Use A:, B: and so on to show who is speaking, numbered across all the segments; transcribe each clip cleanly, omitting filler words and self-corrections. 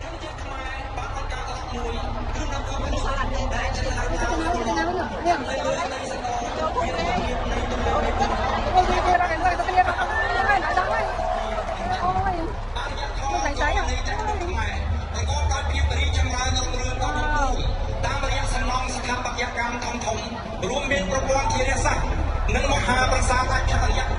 A: รวมเป็นประวัติที่เรียกสั้นนังมหาปราสาทแคทอลิก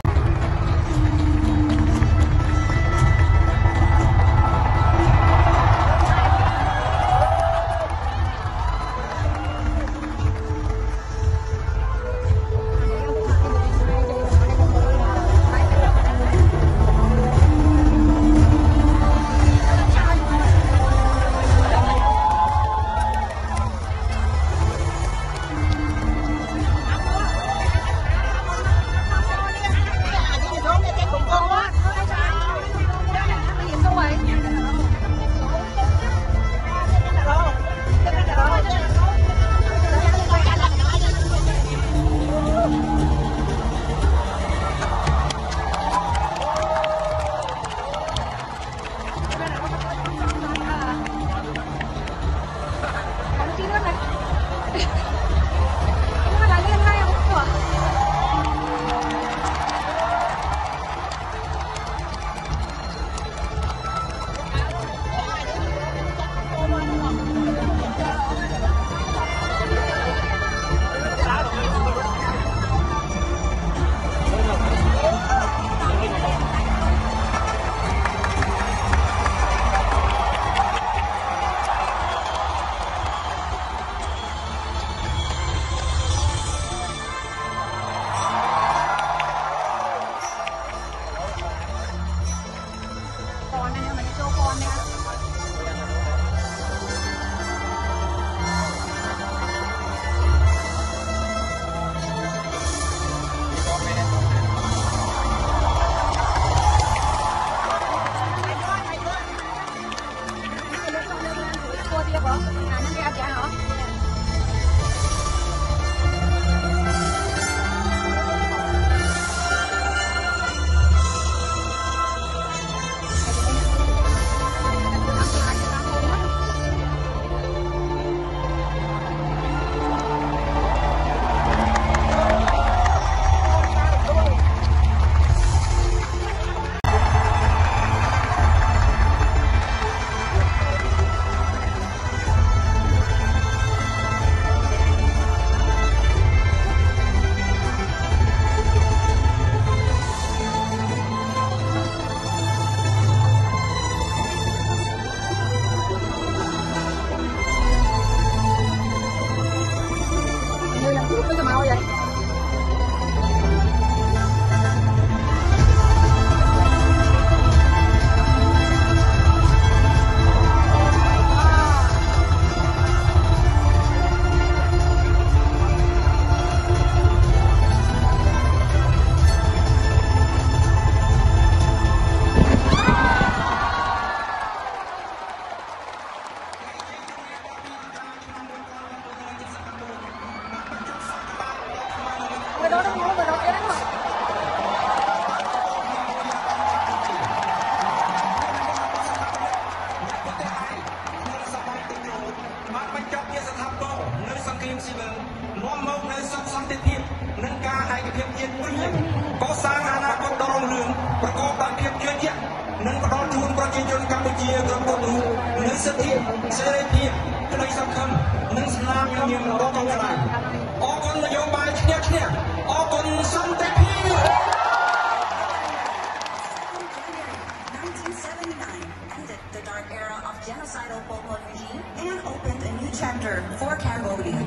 B: Genocidal Pol Pot regime and opened a new chapter for Cambodia.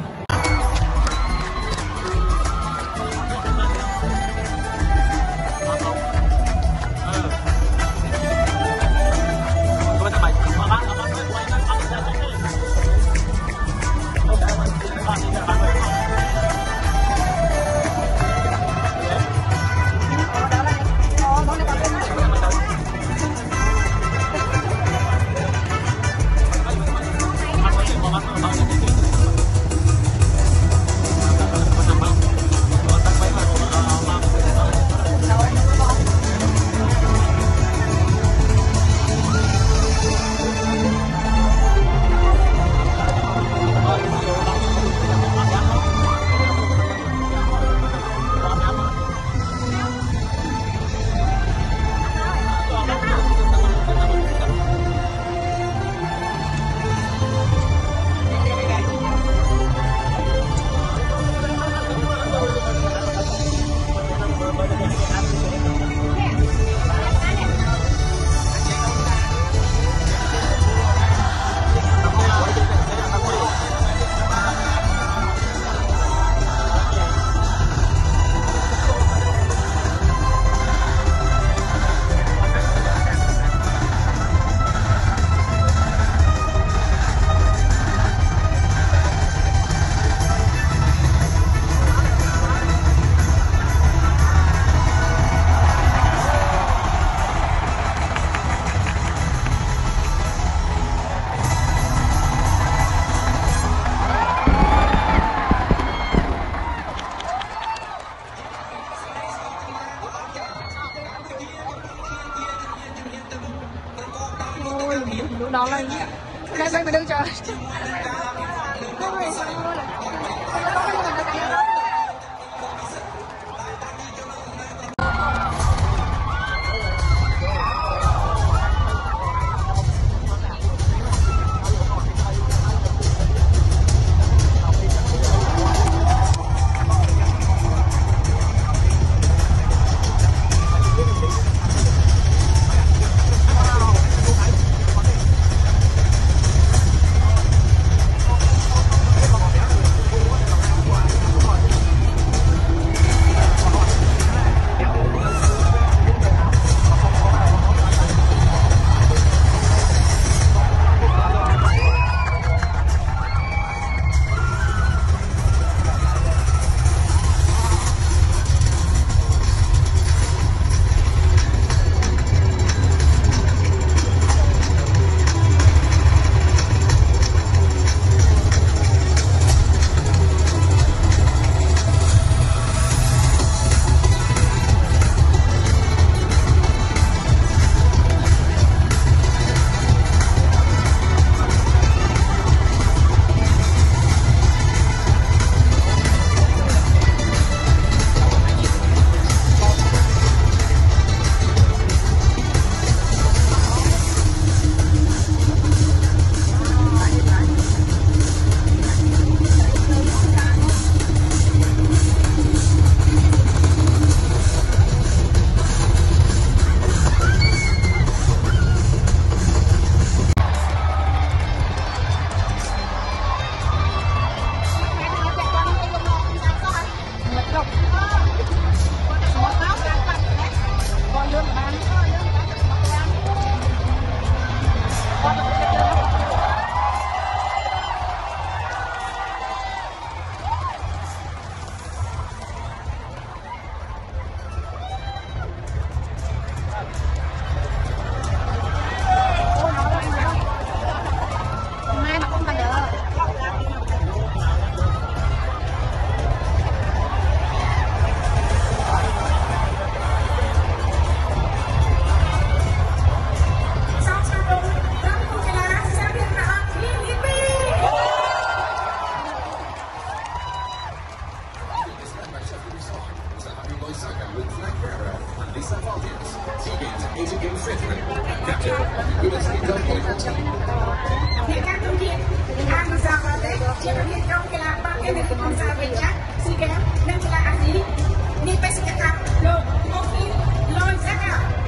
C: đó là đây mình đứng chờ.
D: Asian Games veteran, captain of the USA volleyball team.
E: អ្នកការទូទាអានភាសាបរទេសជាប្រភេទក្រុមកីឡាបាល់នៅក្នុងសាលវិទ្យាស៊ីហ្គេមនិងកីឡាអាស៊ីនេះបេសកកម្មលោកអូហ្វីឡុនសាកា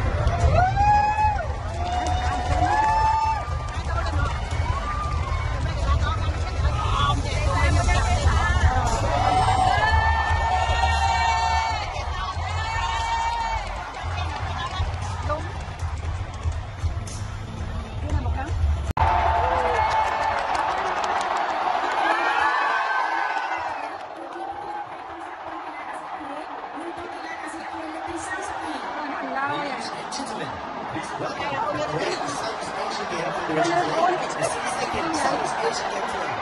D: Gentlemen, please welcome the Southeast Asian Games Federation, the Southeast Asian Games